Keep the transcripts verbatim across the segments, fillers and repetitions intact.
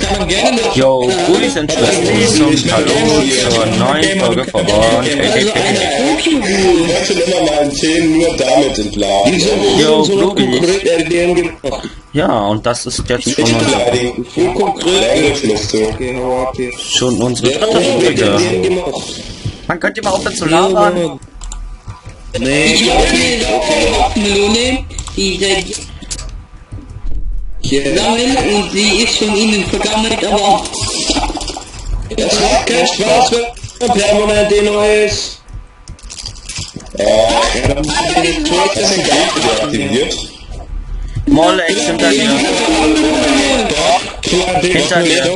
kann man gerne mit. Yo, Brudis und Schwestis und hallo zur neuen Folge von Also eine Pokémon. Ich wollte immer meinen Themen nur damit entladen. Yo, Brudis. Ja, und das ist jetzt schon, unser, schon unsere dritte Folge. Man könnte mal aufhören zu labern. Nee, ich habe eine Melone, die seit sammeln und sie ist schon in den Vergangenheit, aber das macht keinen Spaß, wenn man permanent den neues. Ja, dann ist das ein Geist wieder aktiviert. Molex hinter dir. Hinter dir.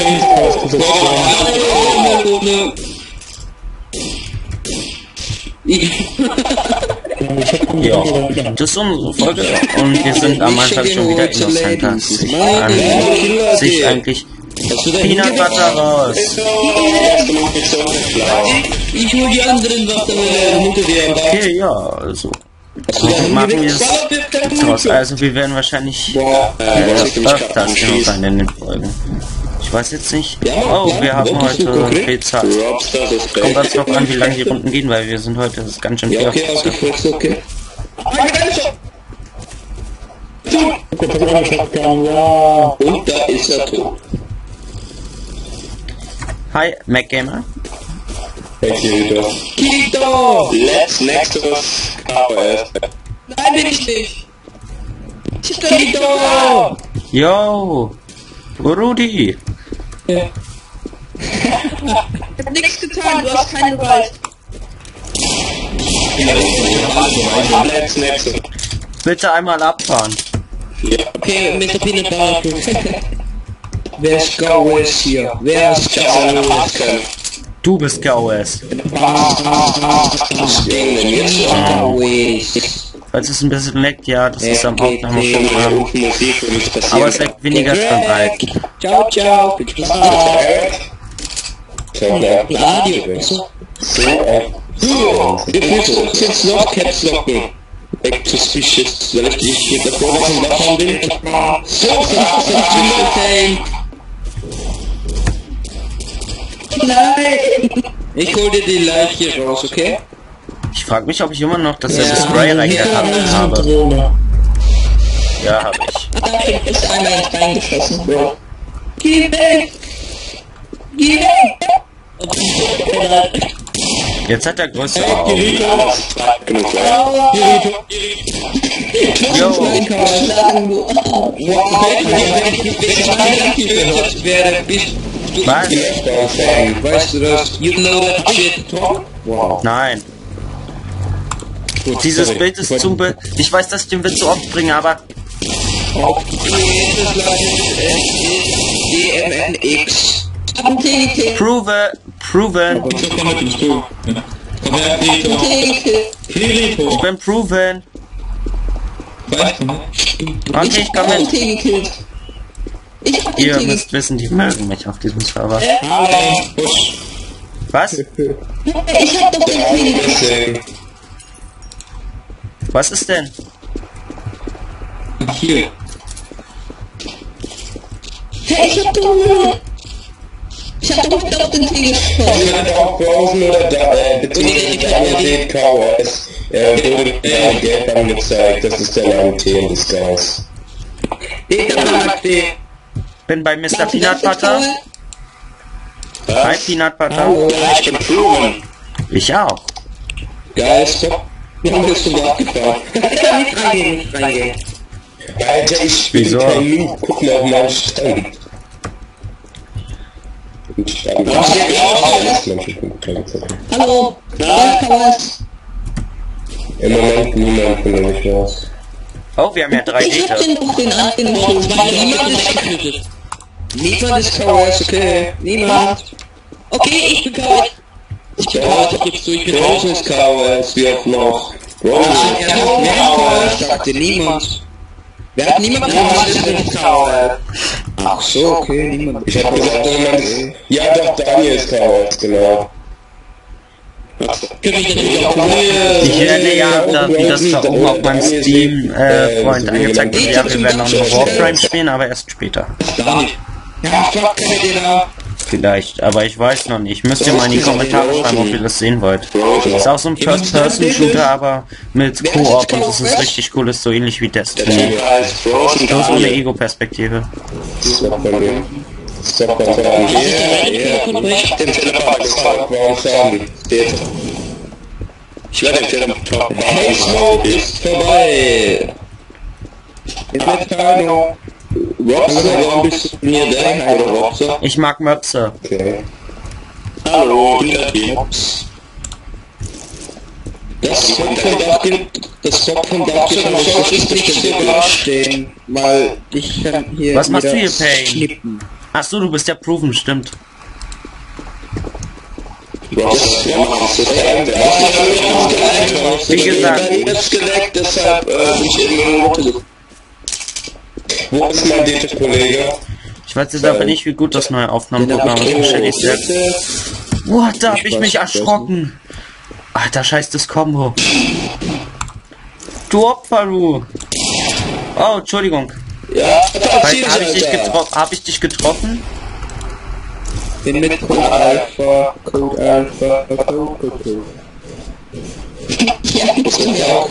Ja, das ist unsere Folge und wir sind am Anfang schon wieder Innocenter. Sich, an, sich eigentlich Peanut Butter raus. ich hol die anderen Wasser. Okay, ja, also. So machen wir es draus. Also wir werden wahrscheinlich äh, öfters immer sein in den Folgen. Ich weiß jetzt nicht. Oh, wir haben heute viel Zeit. Kommt ganz drauf an, wie lange die Runden gehen, weil wir sind heute, das ist ganz schön viel. Okay, okay, okay. Und da ist er tot. Hi, MacGamer. Hey Kirito. Kirito! Let's Nexus K O S. Nein, bin ich nicht. Kirito! Yo! Rudi! Ja. Ich hab nichts getan, du hast keine Gewalt. Let's Nexus. Bitte einmal abfahren. Okay, Mister Peanut Butter. Wer ist G O S hier? Wer ist G O S? Du bist K O S. Falls es ein bisschen leckt, ja, das ist am Aufnahmeprogramm. Aber es leckt weniger Stromzeit. Ciao, ciao. Radio. So, wir müssen uns jetzt noch Caps locken. Back to Species, weil ich dich hier davor machen will. So, das sind die Nein! Ich hol dir die Leiche raus, okay? Ich frage mich, ob ich immer noch das ja, Spray reingehabt habe. Ja, habe ich. Danke, du bist einmal ins Bein geschossen, Bro. Geh weg! Geh weg! Jetzt hat er größere Augen. Jo! Was? Weißt du das? You know that shit? Wow. Nein. Dieses Bild ist zum Bild. Ich weiß, dass ich den Witz so oft bringe, aber. D M N X. Prove, proven. Ich bin proven. Okay, ich komme mit. Ihr müsst wissen, die mögen mich auf diesem Server. Was? Ich hab doch den König. Was ist denn? Hier. Hey, ich hab doch... Ich hab doch auf den Tee gesprochen. Ich könnte auch browsen oder da, äh, beziehungsweise K O S. Er wurde mit Geld angezeigt, das ist der lange T in Disguise. Bin bei Mister Peanut Butter. Hi Peanut Butter. Ich bin proven. Ich auch. Geil, stopp. Wir haben das schon abgefahren. Ich kann nicht reingehen, nicht reingehen. Alter, ich bin Wieso? kein Noob. Guck mal auf meinen Stand. Stand. Hallo, wer kann was? Im Moment niemand von der nicht raus. Oh, wir haben ja drei Ich hab Dete. den doch den anderen Niemand ist getötet. Niemand ist K O S, okay? Niemand. Okay, ich bin K O S. Ich bin K O S, ich geb's durch. Rosen ist K O S, wie oft noch? Rosen ist Wer hat K O S? Sagte niemand. Wer hat niemand K O S? Ach so, okay, niemand. Ich hab gesagt, niemand ist... Ja doch, Daniel ist K O S, genau. Ich werde ja, da, wie das da oben auf meinem Steam äh, Freund angezeigt wird, ja, wir werden noch eine Warframe spielen, aber erst später. Daniel. Ja, ich hab keine Idee da. Vielleicht, aber ich weiß noch nicht. Müsst ihr mal in die Kommentare schreiben, ob ihr das sehen wollt. Ist auch so ein First-Person-Shooter, aber mit Koop und das ist richtig cool, ist so ähnlich wie Destiny. Bloß ohne Ego-Perspektive. Ich werde den Teleport. Hey, Smoke ist vorbei. Ist mit Kano. Robster, warum bist du mir da? Oder Robster? Ich mag Möpse. Okay. Hallo, Mops. Das Kopf von Dachgen, das Kopf von Dachgen sollte nicht so stehen, weil ich kann hier. Was machst du hier, Pain? Achso, du bist ja Proven, stimmt. Wie gesagt, deshalb bin ich irgendwie. Wo ist mein Data-Kollege? Ich weiß jetzt aber nicht, wie gut das neue Aufnahmeprogramm ist. Wahrscheinlich selbst. What, da hab ich mich erschrocken. Alter, scheiß das Combo. Du Opfer, du. Oh, Entschuldigung. Ja, Habe ich, dich getro hab ich dich getroffen? Bin mit Code Alpha, Code Alpha, Code, Code, Code. Ja, das bin ich auch.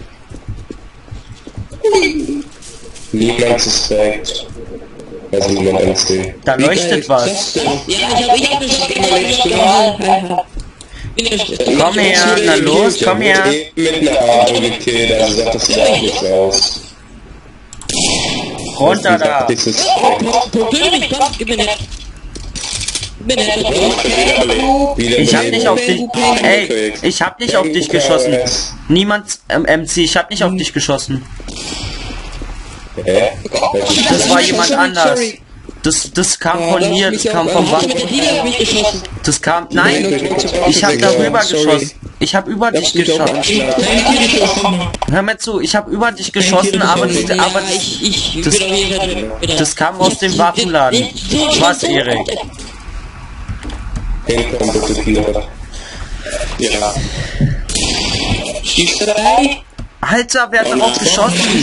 Niemand suspekt. Also niemand M C. Da leuchtet was. Ja, ich hab, ich hab das Komm her, na los, komm her. Mit einer A gekillt, also sagt das ja auch nichts aus. Runter da. Töte mich, komm, gib mir nicht. Ich hab nicht auf dich. Ey, ich hab nicht auf dich geschossen. Niemand, ähm, M C, ich hab nicht auf dich geschossen. Das war jemand anders. Das, das kam von hier, das kam vom Waffen. Das kam, nein, ich hab darüber geschossen. Ich hab über dich geschossen. Hör mir zu, ich hab über dich geschossen, aber das, aber das, das kam aus dem Waffenladen. Was, Erik? Ja. Schießerei? Alter, wer hat darauf geschossen?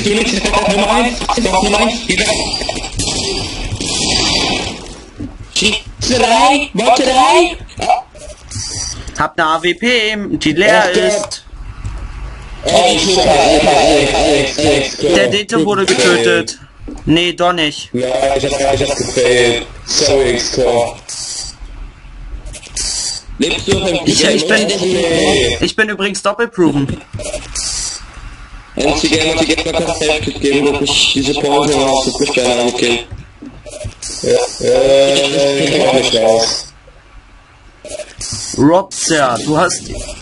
Schießerei? Motterei? Hab ne A W P, die leer ist. Der Dete wurde getötet. Nee, doch nicht. Nein, ich hab, ich hab gefailt. Sorry, X-Core. Lebst du auf einem Ich, ich bin, ich bin übrigens doppelproven. N C Gamer hat die Gegner kein Feld gegeben, dass ich diese Pause raus mit Mischbein angekillt. Ja, äh, ich komm auch nicht raus. Robster, du hast...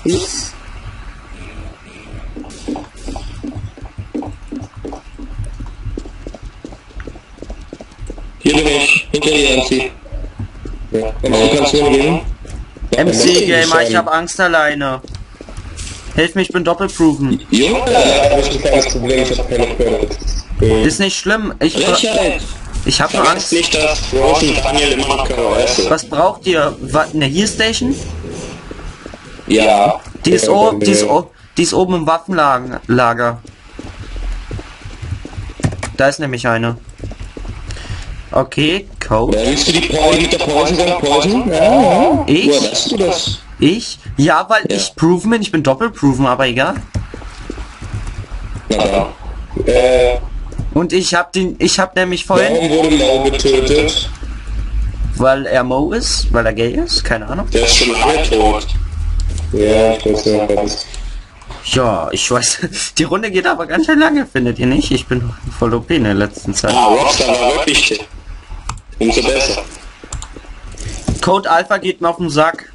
Hier bin ich, hinter dir, M C. Ja, du kannst mir gehen. M C Gamer, ich hab Angst alleine. Hilf mir, ich bin doppelproven. Junge, da hab ich ein kleines Problem, ich hab keine Credits. Ist nicht schlimm, ich... Ich hab nur Angst. Nicht, dass Rose und Daniel immer noch K O S. Was braucht ihr? Was, eine Heal Station? Ja. Die ist, o die, ist o die ist oben im Waffenlager. Da ist nämlich eine. Okay, Code. Ja, willst du die Pause mit der Pause dann pausen? Ja, ja. Ich? Woher weißt du das? Ich? Ja, weil Ja. ich proven bin, ich bin doppelproven, aber egal. Ja. Äh, Und ich hab den, ich hab nämlich vorhin, warum wurde Mo getötet? weil er Mo ist, weil er gay ist, keine Ahnung. Der ist schon lange tot. Ja, ich weiß nicht, was. Ja, ich weiß, die Runde geht aber ganz schön lange, findet ihr nicht? Ich bin voll O P in der letzten Zeit. Ah, Rockstar war wirklich tot. Umso besser. Code Alpha geht mir auf den Sack.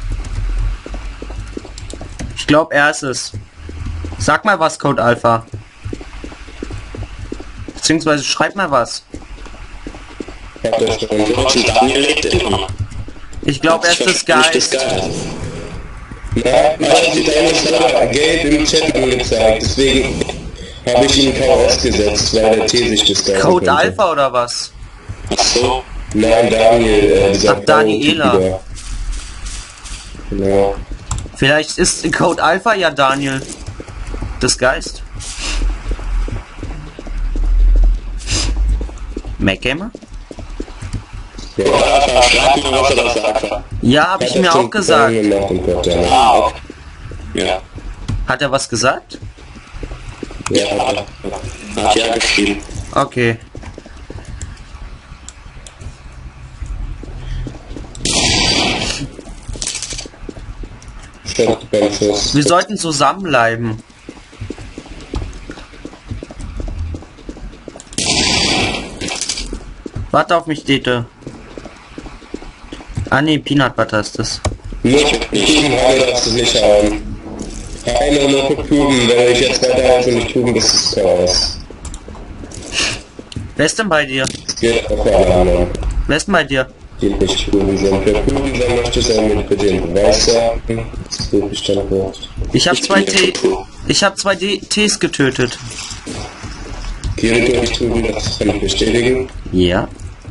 Ich glaube, er ist es. Sag mal was, Code Alpha. Beziehungsweise schreib mal was. Hat er schon. Rose und Daniel lebt immer. Ich glaube, er ist das Geist. Nein, ich habe die Daniel gelb im Chat angezeigt, deswegen habe ich ihn K O S gesetzt, weil der T sich das Geist Code Alpha oder was? Ach so. Nein, Daniel, äh, dieser Ach, Daniela. Genau. Vielleicht ist Code Alpha ja Daniel. Das Geist. Mac Gamer? Ja, schreib mir, was er da sagt. Ja, habe ich mir auch gesagt. Ah, okay. Ja. Hat er was gesagt? Ja, hat er. Hat ja geschrieben. Okay. Wir sollten zusammenbleiben. Warte auf mich, Dete. Ah ne, Peanut Butter ist das. Nicht, nicht, Heile darfst du nicht haben. Heile nur für Kuben, wenn ich jetzt weiter und nicht Kuben, das ist Chaos. Wer ist denn bei dir? Geht auf alle anderen. Wer ist denn bei dir? Geht nicht Kuben sein. Für Kuben sein möchtest du mit bitte den Beweis sagen. Das ist wirklich dann gut. Ich habe zwei T. Ich habe zwei D Ts getötet. Geht durch Kuben, das kann ich bestätigen. Ja.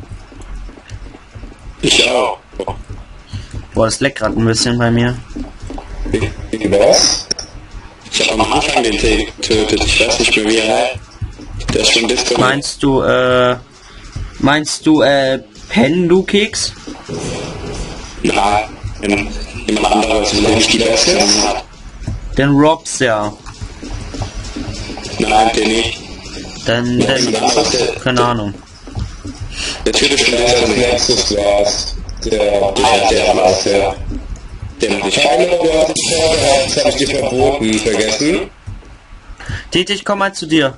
Ich auch. Boah, das leckt gerade ein bisschen bei mir. Wie was? Ich habe am Anfang den Tee getötet. Ich weiß nicht mehr wie er heißt. Der ist schon disco. Meinst du, äh... Meinst du, äh... Pendu-Keks? Nein. Jemand anderes, der nicht die Beste hat. Den Robs, ja. Nein, den nicht. Dann, dann... Keine Ahnung. Der typische der nächstes war's. Der, der, der war's, ja. Den ich keine, du hast es vorgehabt, das hab ich dir verboten, vergessen. Titi, ich komm mal zu dir.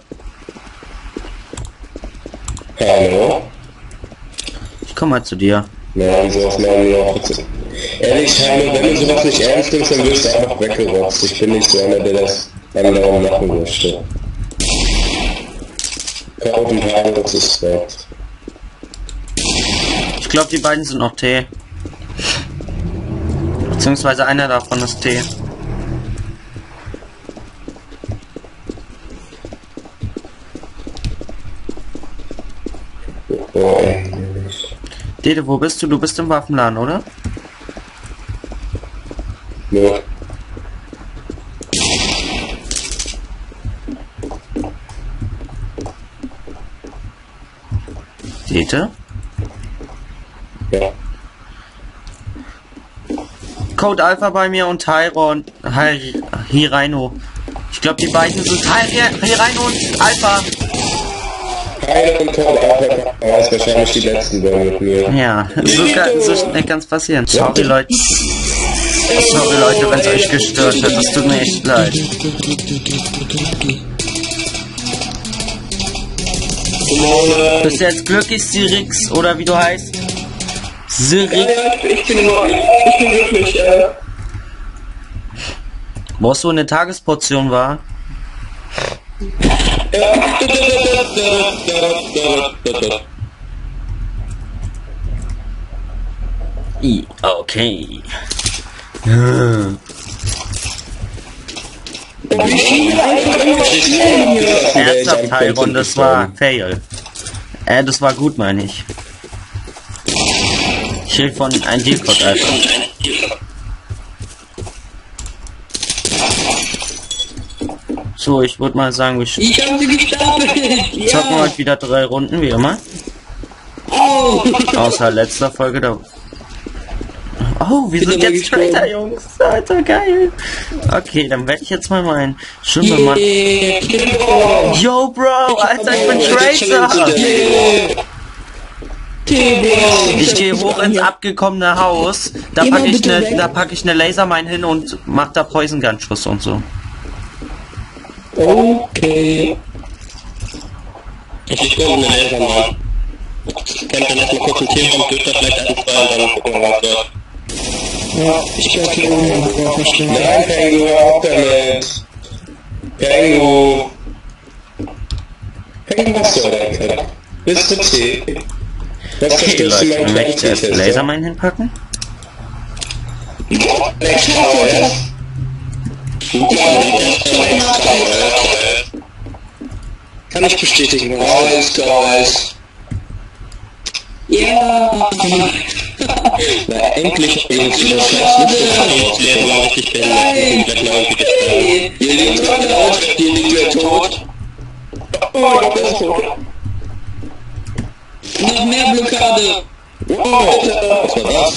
Hallo? Ich komm mal zu dir. Nein, sowas machen wir auch. Ehrlich, Heino, wenn du sowas nicht ernst nimmst, dann wirst du einfach weggerotzt. Ich bin nicht so einer, der das andauernd machen möchte. Kauf und Heino, das ist wert. Ich glaube, die beiden sind noch T. Beziehungsweise einer davon ist T. Oh, eigentlich. Dede, wo bist du? Du bist im Waffenladen, oder? Ja. Dede? Ja. Code Alpha bei mir und Tyron. Hi, Hirino. Ich glaube, die beiden sind Hi, Hirino und Alpha. Heino und Code Alpha ist wahrscheinlich die letzten Bäume mit mir. Ja, so, kann, so schnell kann es passieren. Sorry, Leute. Sorry, Leute, wenn es euch gestört hat. Das tut mir echt leid. Bist du jetzt glücklich, Sirix, oder wie du heißt? Sirix? Ich bin nur, ich bin glücklich, äh. Wo es so eine Tagesportion war? I, okay. Ernsthaft, Tyron, das war fail. Äh, das war gut, meine ich. Ich rede von einem Deal-Code, Alter. So, ich würde mal sagen, wir Ich hab sie gestapelt! Ja. zocken heute wieder drei Runden, wie immer. Oh. Außer letzter Folge da. Oh, wir sind jetzt Traitor, Jungs. Alter, geil. Okay, dann werde ich jetzt mal meinen Schwimmer machen. Yeah. Yo, Bro, Alter, ich bin Traitor. Ich gehe hoch ins abgekommene Haus. Da packe ich eine, da packe ich eine Lasermine hin und mach da Poison Gun Schuss und so. Okay. Ich will eine Laser mal. Ich kann dann erstmal kurz ein Tier und dürfte vielleicht ein, zwei und dann gucken wir was dort. Ja, ich werde hier oben noch verstehen. Nein, Pengu, auf damit. Pengu. Pengu, was soll denn? Bist du T? Das Okay, verstehst du Leute, meinen dann möchte ich erst Qualitätstest. Lasermine hinpacken. Kann ich bestätigen. Alles, alles. Ja. Na, endlich übrigens wieder Scheiß nicht so Leben mal richtig beenden. Gleich mal irgendwie gestorben. Hier liegt gerade aus, hier liegt der tot. Oh, ich bin tot. Noch mehr Blockade. Wow, was war das?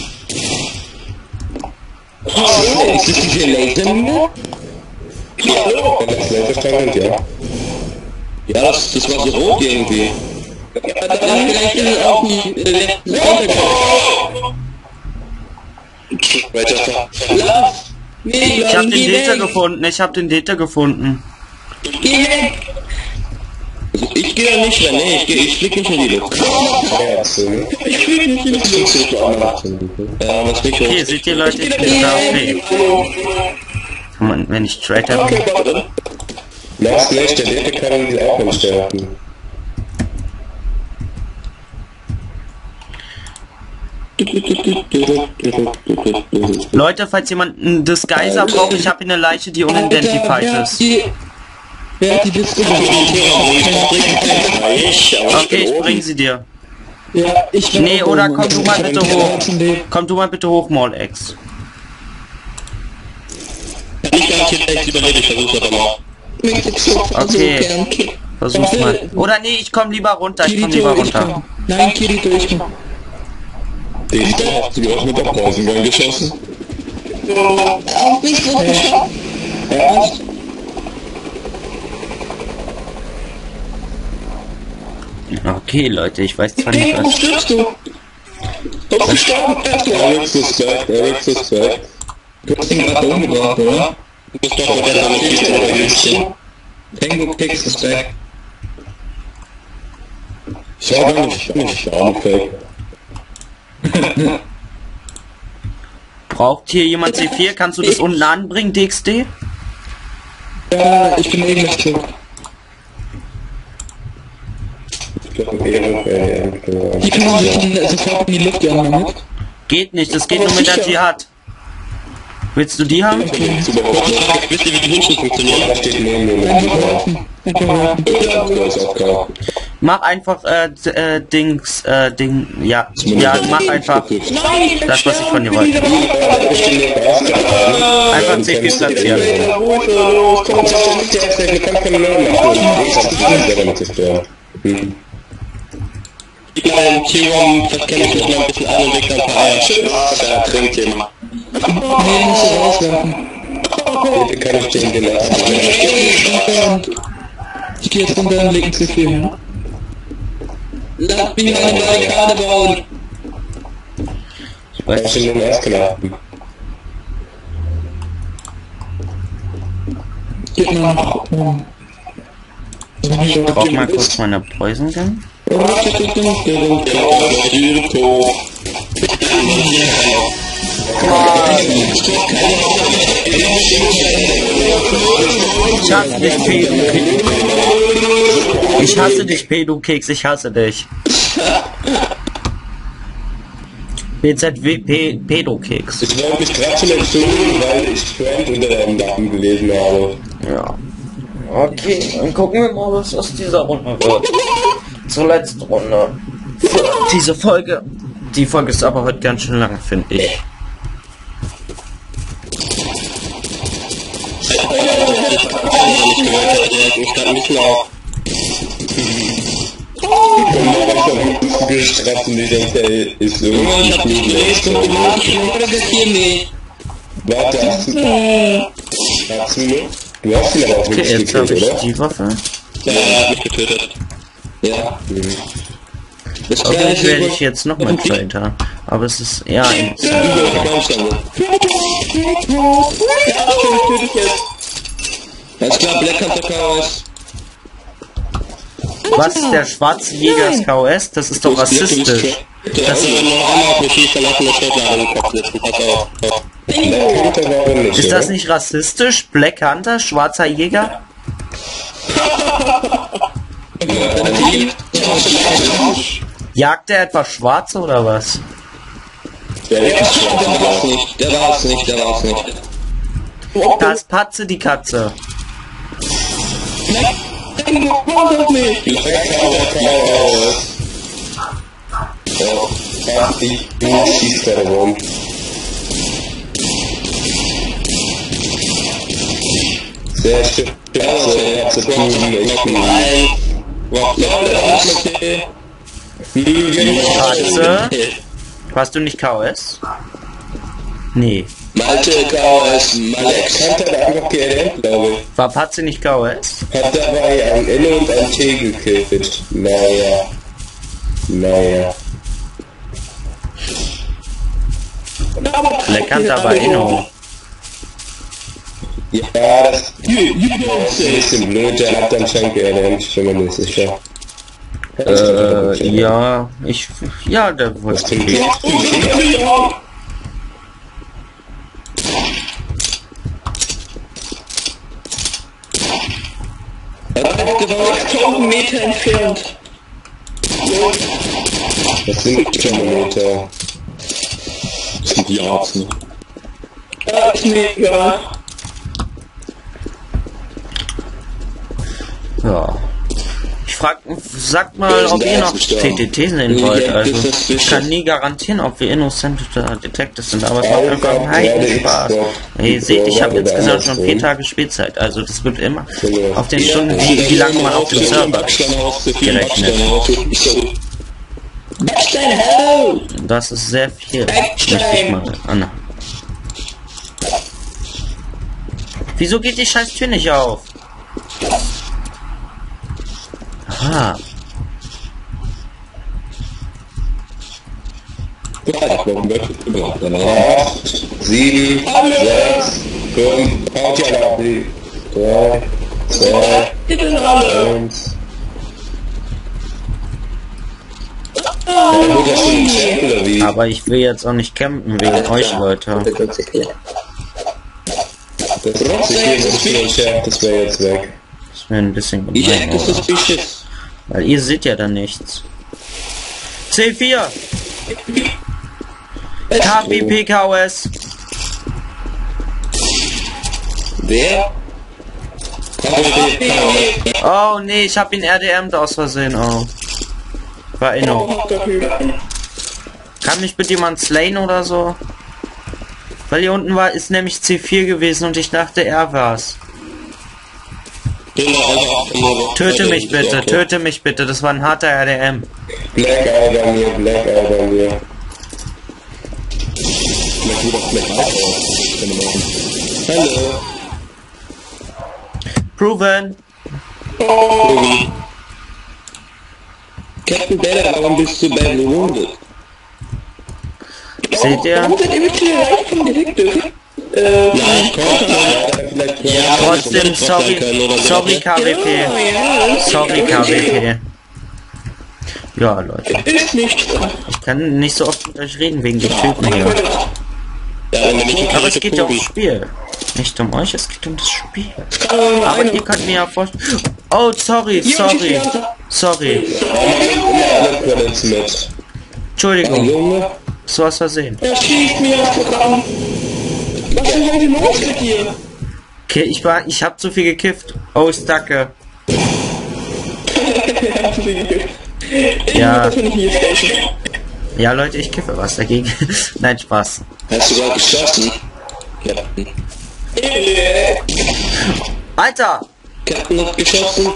Oh, ist das diese Lasermine? Ja, das Laserstand, ja. Ja, das, das war so rot irgendwie. Ja, dann vielleicht ist es auch die letzte Ich hab den Data gefunden, ich hab den Data gefunden. Geh weg! Also ich gehe da nicht rein, nee, ich, geh, ich flieg nicht in die Luft. Ich flieg nicht in die Luft. Ja, was fliegt Okay, seht ihr Leute, ich bin da, okay. Mann, wenn ich Trade habe. Last Slash, der Data kann die auch nicht stärken. Leute, falls jemand einen Disguiser braucht, ich habe eine Leiche, die unidentified ist. Wer hat die Disguiser? Okay, ich bring sie dir. Ja, ich bin Nee, oder komm du mal bitte hoch. Nee. Komm du mal bitte hoch, Molex. Ich garantiert echt überlebe, ich versuch's aber mal. Okay. Versuch's mal. Oder nee, ich komm lieber runter, ich komm lieber runter. Nein, Kirito, ich komm. Den hast du auch mit Abpausengang geschossen? Auf mich so geschossen? Ernst? Okay, Leute, ich weiß zwar nicht Hey, wo was. stirbst du? Doch, gestorben, Alex ist weg, Alex ist weg. Du hast ihn gerade umgebracht, oder? Du bist doch mit der Kiste oder Hühnchen. Pengu Pix ist weg. Ich war gar nicht, nicht armfähig. Braucht hier jemand C vier? Kannst du das unten anbringen, D X D? Ja, ich bin eh gleich zurück. Ich glaube, Ehre, Die kann man sich sofort in die Luft jagen damit. Geht nicht, das geht nur mit der Dschihad. Willst du die haben? Wisst ihr, wie die Hühnchen funktionieren? Da steht neben mir. Da ist auch klar. Mach einfach, äh, d- äh, Dings, äh, Ding, ja, ja, mach einfach das, was ich von dir wollte. Einfach C vier platzieren. Ich glaube, im T-Rom verkenne ich mich noch ein bisschen an und leg da ein paar Eier. Da trinkt jemand. Nee, musst du rauswerfen. Bitte kann ich den gelassen. Ich geh jetzt runter und leg ein C vier hin. Lass mich mal eine Barrikade bauen. Ich weiß Ich bin den Erstgeladen. Gib mal nach. Ich brauch mal kurz meine Poison Gun. Ich hasse dich, Pedokeks. Ich hasse dich, Pedokeks, ich hasse dich. B Z W P Pedokeks. Ich wollte mich gerade schon entschuldigen, weil ich Friend unter deinem Namen gelesen habe. Ja. Okay, dann gucken wir mal, was aus dieser Runde wird. Zur letzten Runde. Diese Folge. Die Folge ist aber heute ganz schön lang, finde ich. Gestraffen, die denkt, ey, ist so. Ich hab dich gelesen und ich respektiere mich. Warte, hast du. Hast du noch? Du hast ihn aber auch Okay, nicht jetzt habe gekillt, ich oder? die Waffe. Ja, er hat mich getötet. Ja. Das Eigentlich werde ich jetzt noch mal Traitor. Aber es ist eher ein. Alles klar, Black Hunter K O S. Was ist der schwarze Jäger des K O S? Das ist doch rassistisch. Das ist, wenn du noch einmal auf mich schießt, dann hast du eine Schrittladung im Kopf sitzen. Pass auf. Black Hunter war nicht. Ist das nicht rassistisch? Black Hunter, schwarzer Jäger? Jagt er etwa Schwarze oder was? Der war es nicht, der war es nicht, der war es nicht. Da ist Patze die Katze. Black Hunter K O S. Oh, fuck, die schießt da rum. Sehr schön. Ja, so, zu tun, ich bin ein. Wow, okay. Katze? Warst du nicht K O S? Nee. Malte K O S, Malex. Hat er einfach geändert, glaube ich. War Patze nicht K O S? Hat dabei ein N und ein T gekillt. Naja. Naja. Vielleicht kann aber Inno. Ja, das ist ein bisschen blöd, der hat anscheinend geändert, ich bin mir nicht sicher. Äh, ja, ich, ja, der wollte. tausend Meter entfernt. Das sind Kilometer. Das sind Yards, ne? Ja, ist mir egal. Ja. Ich frag, sagt mal, ob ihr noch T T T sehen wollt. Also, ich kann nie garantieren, ob wir Innocent oder Detective sind, aber es macht einfach einen heiden Spaß. Ihr seht, ich habe insgesamt schon vier Tage Spielzeit, also das wird immer auf den Stunden, wie, wie lange man auf dem Server gerechnet. Das ist sehr viel. Möchte ich mal an. Wieso geht die scheiß Tür nicht auf? Aha. acht, sieben, sechs, fünf, haut ja noch die. drei, zwei, eins. Aber ich will jetzt auch nicht campen wegen euch, Leute. Das wäre jetzt weg. Das wäre ein bisschen gemein, oder? Weil ihr seht ja dann nichts. C vier! K P P K O S! Wer? Oh nee, ich hab ihn R D M'd aus Versehen, oh. War Inno. Kann mich bitte jemand slayen oder so? Weil hier unten war, ist nämlich C vier gewesen und ich dachte, er war's. Töte mich bitte, töte mich bitte, das war ein harter R D M. Black Eye bei mir, Black Eye bei mir. Hallo. Proven. Oh. Captain Bella, warum bist du badly wounded? Seht ihr? Warum seid ihr bitte leicht vom Detektiv? Ähm, ja, trotzdem, sorry, sorry K W P. Sorry K W P. Ja, Leute. Ist nicht. Ich kann nicht so oft mit euch reden wegen der Typen hier. Aber es geht ja ums Spiel. Nicht um euch, es geht um das Spiel. Aber ihr könnt mir ja vorstellen. Oh, sorry, sorry. Sorry. Entschuldigung. So was versehen. Er schießt mir das Programm. Was ist denn heute los mit dir? Okay, ich war, ich hab zu viel gekifft. Oh, ich dacke. Ja. Ja, Leute, ich kiffe was dagegen. Nein, Spaß. Hast du gerade geschossen? Captain. Alter! Captain hat geschossen.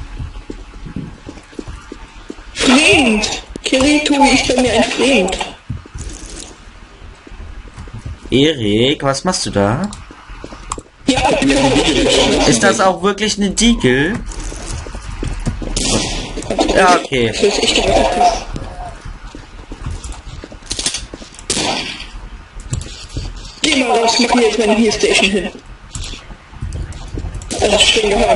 Fremd! Kirito ist bei mir ein Fremd. Erik, was machst du da? Ja, ist das auch wirklich eine Deagle? Ja, okay. das ist echt ein Geh mal raus, mach mir jetzt meine Heal-Station hin. Das ist schön geheim.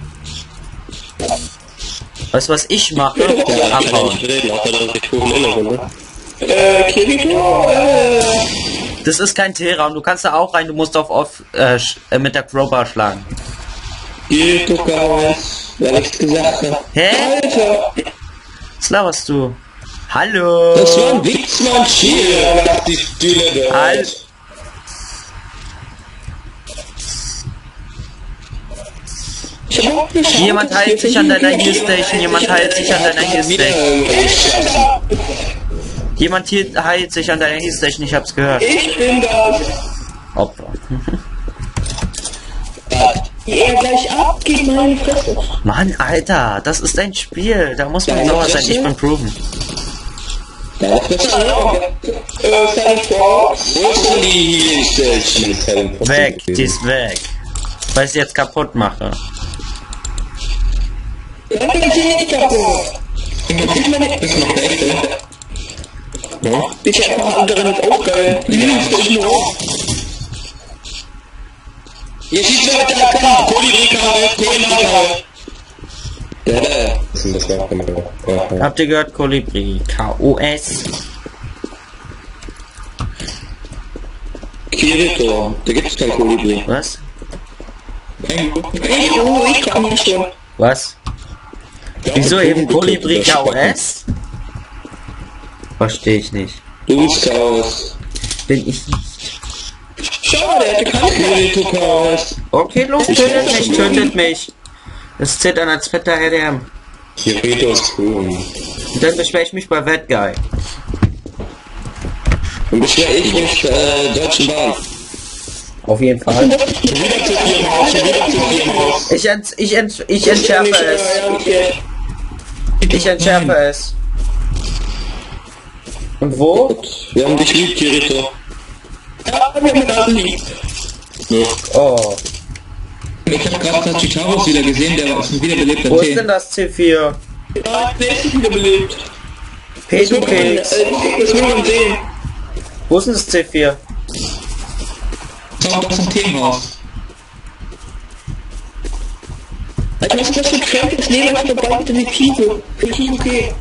Weißt du, was ich mache? Abhauen. Äh, Kirito, äh... Das ist kein T-Raum, du kannst da auch rein, du musst auf off äh, äh, mit der Crowbar schlagen. Kirito Chaos, wer nichts gesagt hat. Hä? Alter! Was laberst du? Hallo! Das war ein Wichsmann Schiele, lass die Stühle dort. Halt! Jemand heilt sich an deiner Heal-Station, jemand heilt sich an deiner Heal-Station. Jemand hier heilt sich an deiner Heal-Station, ich hab's gehört. Ich bin das! Opfer. Er gleich ab, gib meine Fresse. Mann, Alter, das ist ein Spiel, da muss man sauer sein, ich bin proven. Ja, das ist äh, Silent Fox. Wo ist denn die Healing Station? Weg, die ist weg. Weil ich sie jetzt kaputt mache. Ja, das ist nicht kaputt. Das sieht man nicht. Das ist noch der echte. Ja? Ich hab noch andere nicht auch geil. Die ist nur hoch. Hier schießt wer mit der A K. Kolibri-Karre, Kolibri-Karre. Ja, das ist das auch gemacht. Habt ihr gehört, Kolibri? K O S. Kirito, da gibt's kein Kolibri. Was? Oh, ich kann nicht schon. Was? Wieso eben Kolibri K O S? Verstehe ich nicht. Du bist Chaos. Bin ich nicht. Schade, er hätte kein Kirito Chaos. Okay, los, tötet mich, tötet mich. Das zählt an als fetter H D M. Kirito ist cool. Und dann beschwere ich mich bei Bad Guy. Und beschwere ich mich äh, Deutschen Bahn. Auf jeden Fall. Ich, ent, ich, ent, ich entschärfe es. Ich entschärfe es. Und wo? Wir haben dich lieb, Kirito. Ja, wir haben das lieb. Oh. Ich hab gerade Tachitaros wieder gesehen, der ist ein wiederbelebter Wo ist denn das C vier? Ja, der ist wiederbelebt. Pedokeks. Das will man sehen. Wo ist denn das C vier? Schau, das ist ein Themenhaus. Alter, was ist das für kränkes Leben auf der Detektive? Finde ich okay.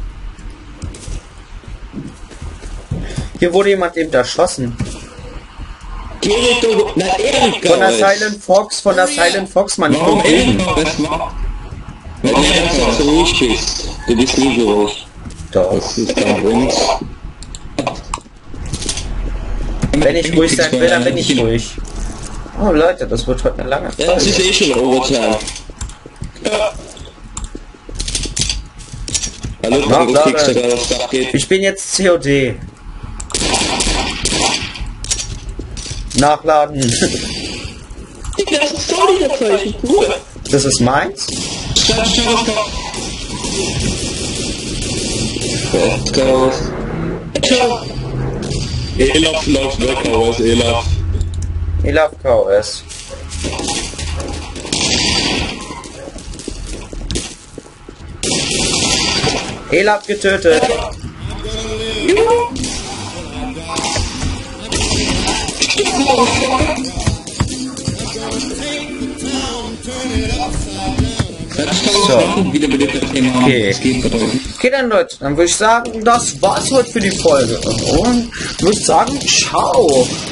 Hier wurde jemand eben erschossen. Kirito, na Erika. Von der Silent Fox, von der Silent Fox, Mann. Warum Erika? Weil du einfach so ruhig bist. Du bist nie so ruhig. Doch. Das ist dann uns. Wenn ich ruhig sein will, dann bin ich ruhig. Oh Leute, das wird heute eine lange Ja, das ist Folge. eh schon Overtime. Ja. Hallo, Na, du kriegst Leute. sogar das Dach geht. Ich bin jetzt C O D. Nachladen. Das ist toll, dieser Zeichen. Cool. Das ist meins? Schreib schon was da. Let's go. Ciao. Elaf läuft weg, aber ist Elaf. Elaf K O S. Elaf getötet. So. Okay. Okay, dann Leute, dann würde ich sagen, das war's heute für die Folge. Und würde sagen, ciao.